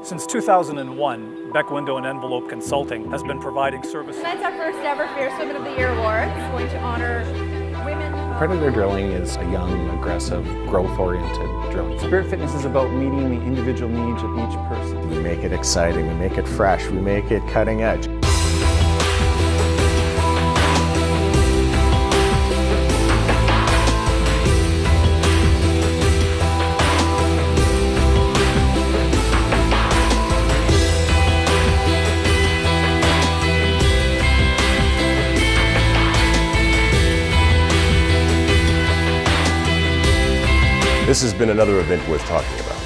Since 2001, Beck Window and Envelope Consulting has been providing services. That's our first ever Fiercewomen of the Year Award. It's going to honor women. Predator drilling is a young, aggressive, growth-oriented drilling. Spirit Fitness is about meeting the individual needs of each person. We make it exciting, we make it fresh, we make it cutting edge. This has been another event worth talking about.